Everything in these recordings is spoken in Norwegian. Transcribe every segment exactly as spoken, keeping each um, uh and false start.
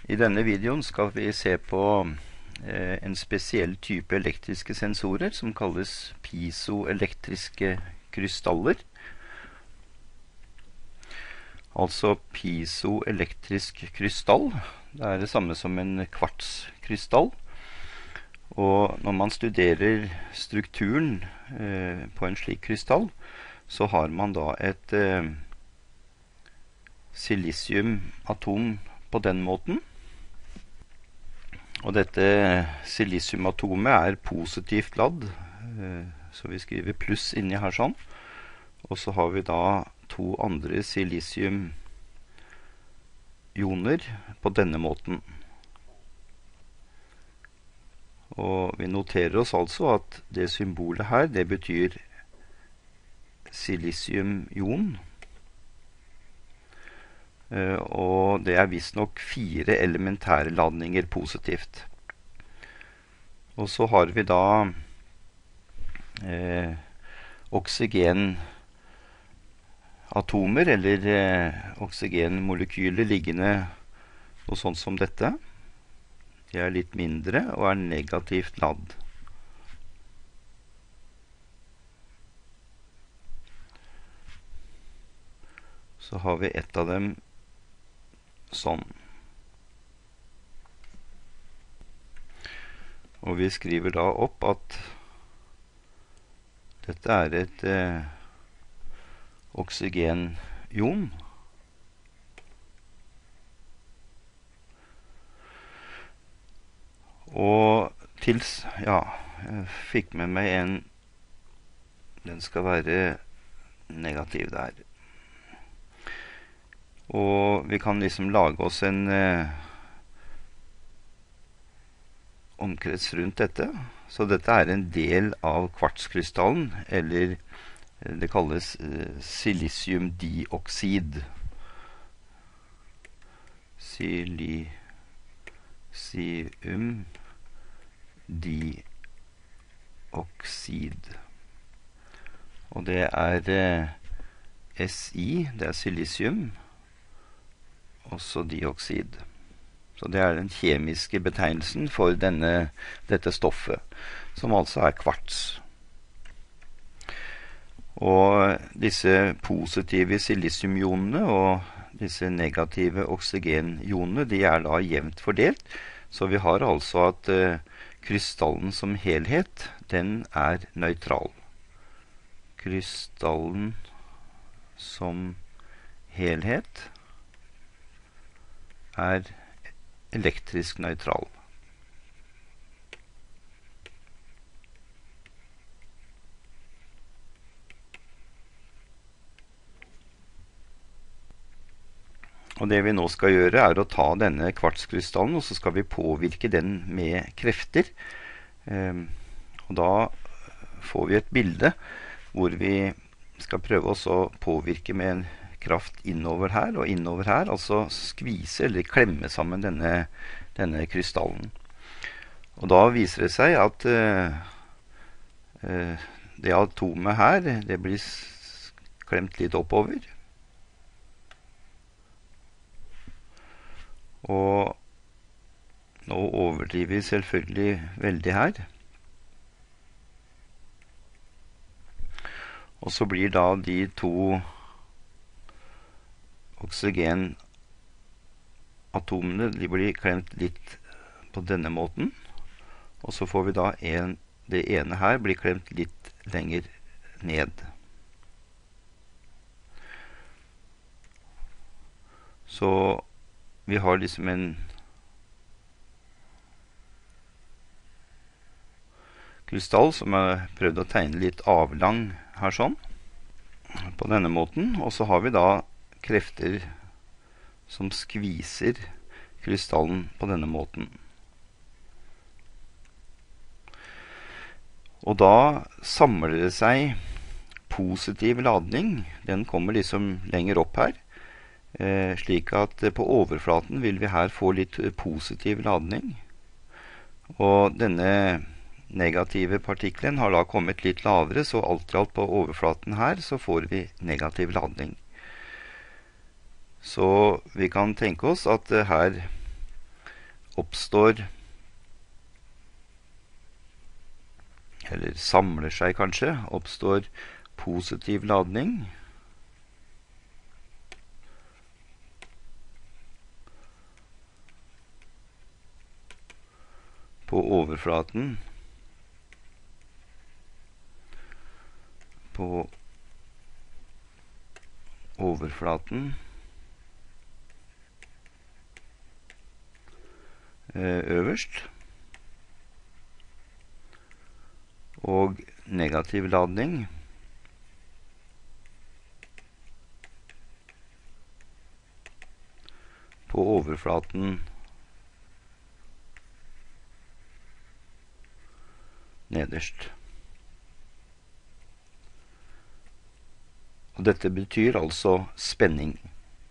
I denne videoen skal vi se på eh, en spesiell type elektriske sensorer som kalles piezoelektriske krystaller. Altså piezoelektrisk krystall, det er det samme som en kvartskrystall. Og når man studerer strukturen eh, på en slik krystall, så har man da et eh, silisiumatom på den måten. Og dette silisiumatomet er positivt ladd, så vi skriver pluss inni her sånn. Og så har vi da to andre silisiumioner på denne måten. Og vi noterer oss altså at det symbolet her, det betyr silisiumion. Uh, og det er visst nok fire elementære ladninger positivt. Og så har vi da eh, oksygenatomer, eller eh, oksygenmolekyler liggende noe sånt som dette. De er litt mindre og er negativt ladd. Så har vi ett av dem sånn. Og vi skriver da opp at dette er et eh, oksygenion. Og tils, ja, jeg fikk med meg en, den skal være negativ der. Og vi kan liksom lage oss en eh, omkrets rundt dette. Så dette er en del av kvartskrystallen, eller eh, det kalles eh, silisiumdioksid. Silisiumdioksid. Og det er eh, Si, det er silisium, også dioksid. Så det er den kjemiske betegnelsen for denne, dette stoffet, som altså er kvarts. Og disse positive silisiumionene og disse negative oksygenionene, de er da jevnt fordelt. Så vi har altså at uh, krystallen som helhet, den er nøytral. Krystallen som helhet er elektrisk nøytral. Og det vi nå skal gjøre er å ta denne kvartskrystallen, og så skal vi påvirke den med krefter. Um, og da får vi et bilde hvor vi skal prøve oss å påvirke med en kraft innover her og innover her, altså skvise eller klemme sammen denne, denne krystallen. Og da viser det seg at uh, uh, det atomet her, det blir klemt litt oppover. Og nå overdriver vi selvfølgelig veldig her. Og så blir da de to oksygenatomene, de blir klemt litt på denne måten. Og så får vi da en, det ene her blir klemt litt lenger ned. Så vi har liksom en krystall som er prøvd å tegne litt avlang her sånn, på denne måten. Og så har vi da krefter som skviser krystallen på denne måten. Og da samler det seg positiv ladning. Den kommer liksom lenger opp her. Eh, slik at på overflaten vil vi her få litt positiv ladning. Og denne negative partiklen har da kommet litt lavere, så alt i alt på overflaten her så får vi negativ ladning. Så vi kan tenke oss at her oppstår, eller samler seg kanskje, oppstår positiv ladning. På overflaten. På overflaten. Øverst. Og negativ ladning på overflaten nederst. Og dette betyr altså spenning.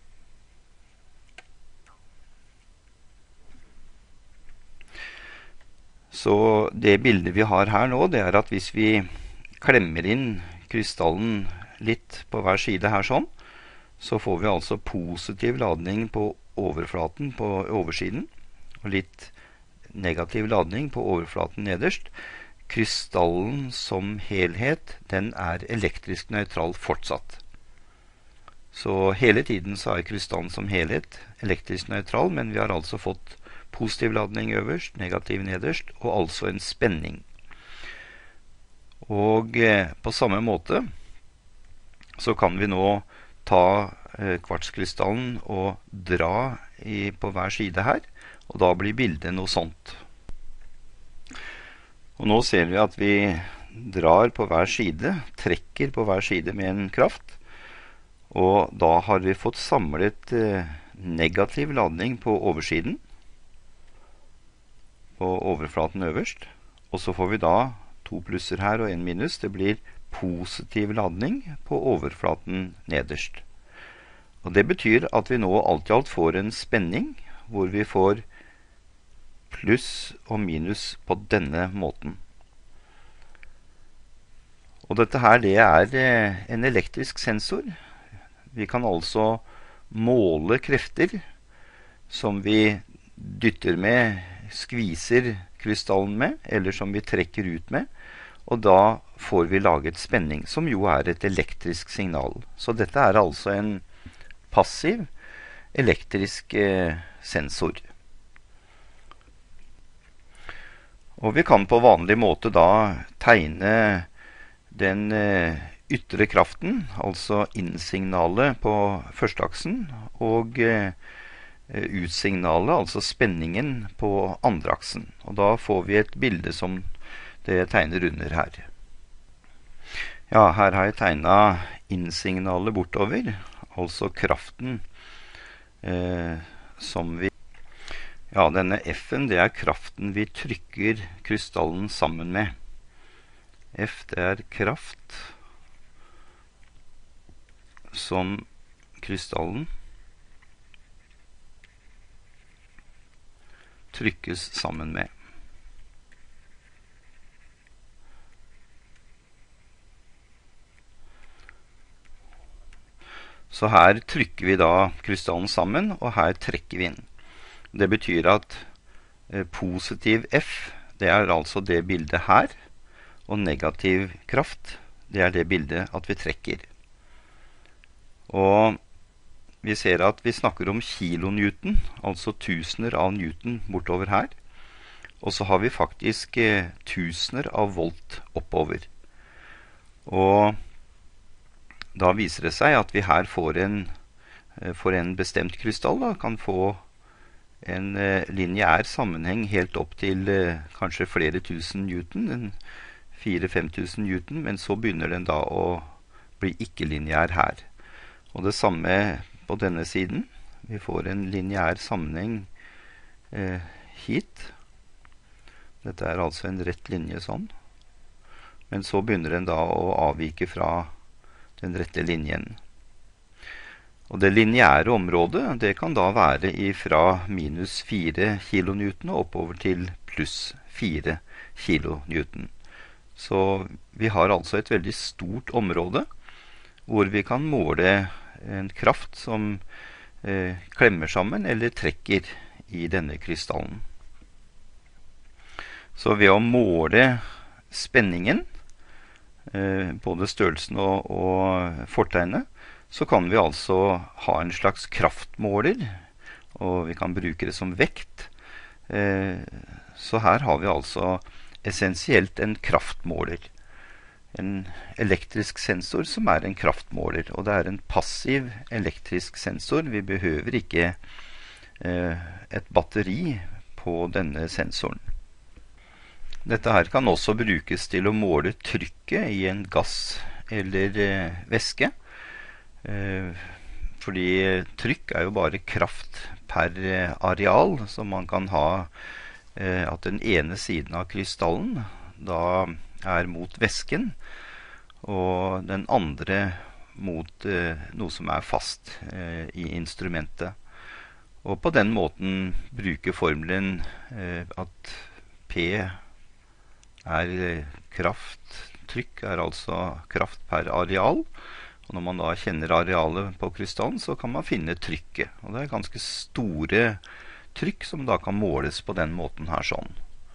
Så det bildet vi har her nå, det er at hvis vi klemmer inn krystallen litt på hver side her sånn, så får vi altså positiv ladning på overflaten på oversiden, og litt negativ ladning på overflaten nederst. Krystallen som helhet, den er elektrisk nøytral fortsatt. Så hele tiden så er krystallen som helhet elektrisk nøytral, men vi har altså fått positiv ladning øverst, negativ nederst, og altså en spenning. Og eh, på samme måte så kan vi nå ta eh, kvartskrystallen og dra i, på hver side her, og da blir bildet noe sånt. Og nå ser vi at vi drar på hver side, trekker på hver side med en kraft, og da har vi fått samlet eh, negativ ladning på oversiden, på overflaten øverst, og så får vi da to plusser her og en minus. Det blir positiv ladning på overflaten nederst. Og det betyr at vi nå alt i alt får en spenning, hvor vi får pluss og minus på denne måten. Og dette her, det er en elektrisk sensor. Vi kan altså måle krefter som vi dytter med, skviser krystallen med, eller som vi trekker ut med, og da får vi laget spenning, som jo er et elektrisk signal. Så dette er altså en passiv elektrisk eh, sensor. Og vi kan på vanlig måte da tegne den eh, ytre kraften, altså innsignalet på førsteaksen, og eh, utsignalet, altså spenningen på andre aksen. Og da får vi et bilde som det jeg tegner under her. Ja, her har jeg tegnet innsignalet bortover, altså kraften eh, som vi... Ja, denne F-en, det er kraften vi trykker krystallen sammen med. F, det er kraft som krystallen trykkes sammen med. Så her trykker vi da krystallen sammen, og her trekker vi inn. Det betyr at eh, positiv F, det er altså det bildet her, og negativ kraft, det er det bildet at vi trekker. Og vi ser at vi snakker om kilonewton, altså tusener av newton bortover her. Og så har vi faktisk eh, tusener av volt oppover. Og da viser det seg at vi her får en, eh, for en bestemt krystall, da, kan få en eh, lineær sammenheng helt opp til eh, kanskje flere tusen newton, en fire til fem tusen newton, men så begynner den da å bli ikke-lineær her. Og det samme på denne siden. Vi får en lineær sammenheng eh, hit. Dette er altså en rett linje sånn. Men så begynner den da å avvike fra den rette linjen. Og det lineære området, det kan da være fra minus fire kilonewton og oppover til pluss fire kilonewton. Så vi har altså et veldig stort område hvor vi kan måle en kraft som eh, klemmer sammen eller trekker i denne krystallen. Så ved å måle spenningen, eh, både størrelsen og, og fortegnet, så kan vi altså ha en slags kraftmåler, og vi kan bruke det som vekt. Eh, så her har vi altså essensielt en kraftmåler. En elektrisk sensor som er en kraftmåler, og det er en passiv elektrisk sensor. Vi behøver ikke eh, et batteri på denne sensoren. Dette her kan også brukes til å måle trykket i en gass eller eh, væske. Eh, fordi trykk er jo bare kraft per eh, areal, så man kan ha eh, at den ene siden av krystallen da er mot væsken, og den andre mot eh, noe som er fast eh, i instrumentet. Og på den måten bruke formelen eh, at P er eh, kraft, trykk er altså kraft per areal, og når man da kjenner arealet på krystallen, så kan man finne trykket. Og det er ganske store trykk som da kan måles på den måten her sånn.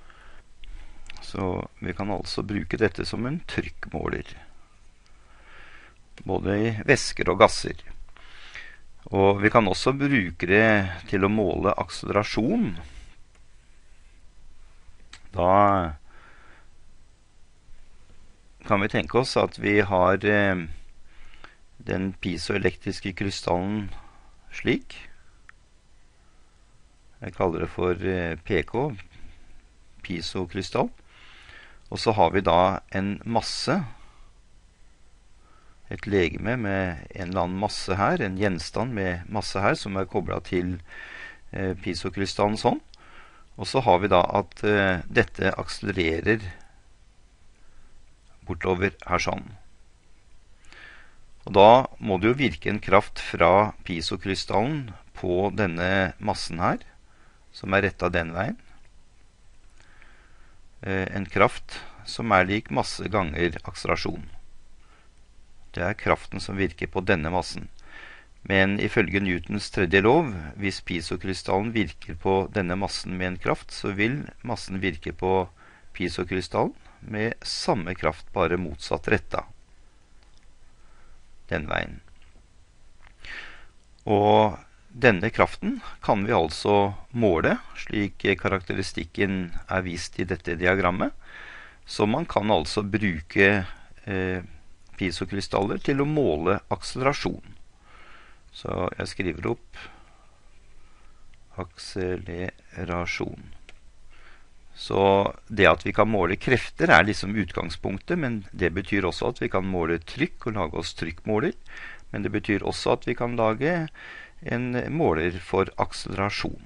Så vi kan altså bruke dette som en trykkmåler, både i væsker og gasser. Og vi kan også bruke det til å måle akselerasjon. Da kan vi tenke oss at vi har eh, den piezoelektriske krystallen slik. Jeg kaller det for eh, P K, piezokrystall. Og så har vi da en masse, et legeme med en eller annen masse her, en gjenstand med masse her, som er koblet til eh, piezokrystallen sånn. Og så har vi da at eh, dette akselererer bortover her sånn. Og da må det jo virke en kraft fra piezokrystallen på denne massen her, som er rettet den veien. En kraft som er lik masse ganger akselerasjon. Det er kraften som virker på denne massen. Men ifølge Newtons tredje lov, hvis piezokrystallen virker på denne massen med en kraft, så vil massen virke på piezokrystallen med samme kraft, bare motsatt retta. Den veien. Og denne kraften kan vi altså måle, slik karakteristikken er vist i dette diagrammet. Så man kan altså bruke eh, piezokrystaller til å måle akselerasjon. Så jeg skriver opp akselerasjon. Så det at vi kan måle krefter er liksom utgangspunktet, men det betyr også at vi kan måle trykk og lage oss trykkmåler. Men det betyr også at vi kan lage en måler for akselerasjon.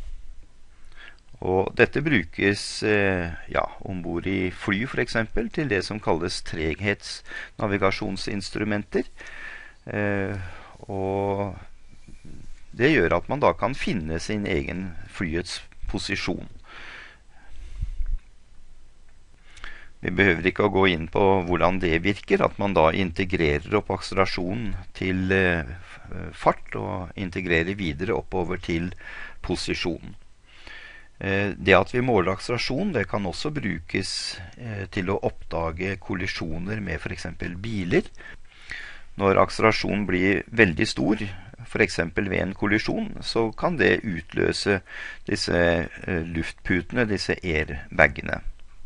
Og dette brukes eh, ja, ombord i fly for eksempel, til det som kalles treghetsnavigasjonsinstrumenter. Eh, og det gjør at man da kan finne sin egen flyets posisjon. Vi behøver ikke å gå inn på hvordan det virker, at man da integrerer opp akselerasjonen til eh, fart, og integrerer videre oppover til posisjon. Eh, det at vi måler akselerasjon, det kan også brukes eh, til å oppdage kollisjoner med for eksempel biler. Når akselerasjonen blir veldig stor, for eksempel ved en kollisjon, så kan det utløse disse eh, luftputene, disse airbagene.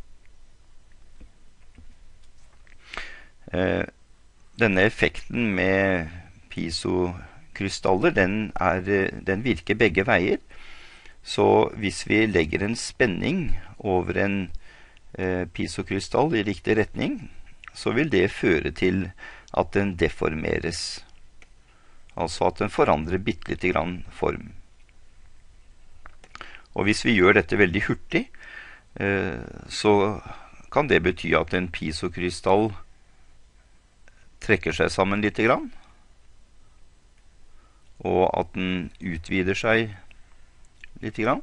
Denne effekten med piezokrystaller, den, er, den virker begge veier. Så hvis vi legger en spenning over en eh, piezokrystall i riktig retning, så vil det føre til at den deformeres. Altså at den forandrer bitte lite grann form. Og hvis vi gjør dette veldig hurtig, eh, så kan det bety at en piezokrystall trekker seg sammen litt grann, og at den utvider seg litt grann.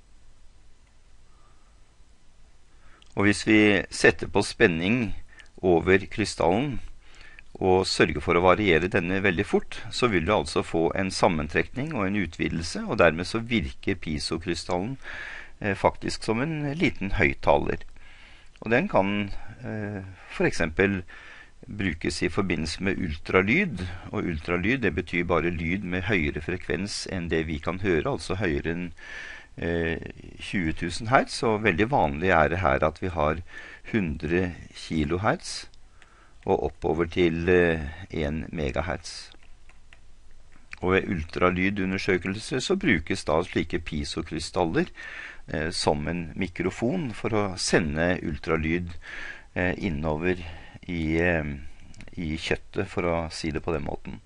Og hvis vi setter på spenning over krystallen og sørger for å variere denne veldig fort, så vil du altså få en sammentrekning og en utvidelse, og dermed så virker piezokrystallen eh, faktisk som en liten høyttaler. Og den kan eh, for eksempel brukes i forbindelse med ultralyd, og ultralyd det betyr bare lyd med høyere frekvens enn det vi kan høre, altså høyere enn eh, tjue tusen hertz, og veldig vanlig er det her at vi har hundre kilohertz, og oppover til eh, en megahertz. Og ved ultralydundersøkelse så brukes da slike pisokrystaller eh, som en mikrofon for å sende ultralyd eh, innover i, eh, i kjøttet, for å si det på den måten.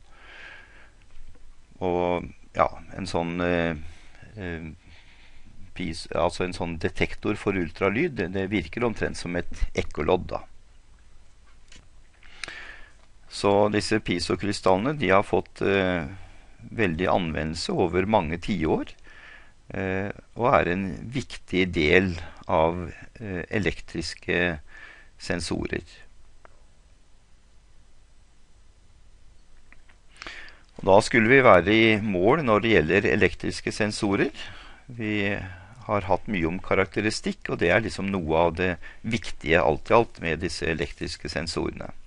Og ja, en sånn eh, eh, pis, altså en sånn detektor for ultralyd, det, det virker omtrent som et ekkolodd da. Så disse pisokrystallene, de har fått eh, veldig anvendelse over mange tiår, eh, og er en viktig del av eh, elektriske sensorer. Og da skulle vi være i mål når det gjelder elektriske sensorer. Vi har hatt mye om karakteristikk, og det er liksom noe av det viktige alt i alt med disse elektriske sensorene.